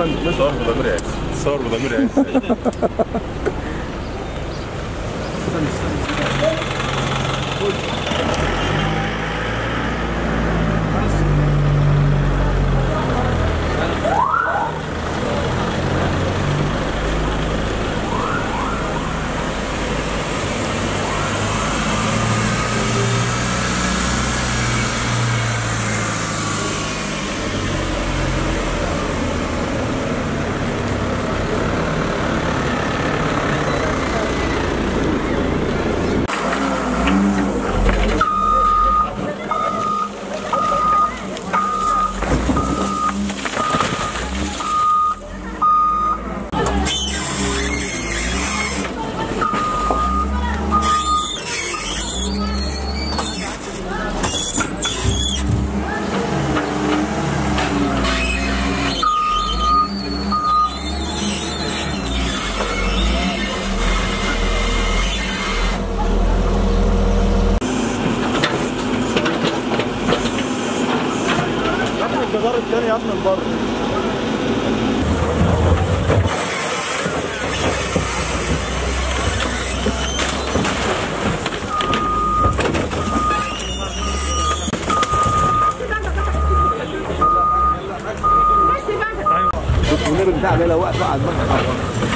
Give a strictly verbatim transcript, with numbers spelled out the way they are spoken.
فندم صور بضمير ياسر، صور بضمير ياسر. الجدار الثاني يا من بره. بس بقى. النبي بتاع ده لو وقت قعد بقى.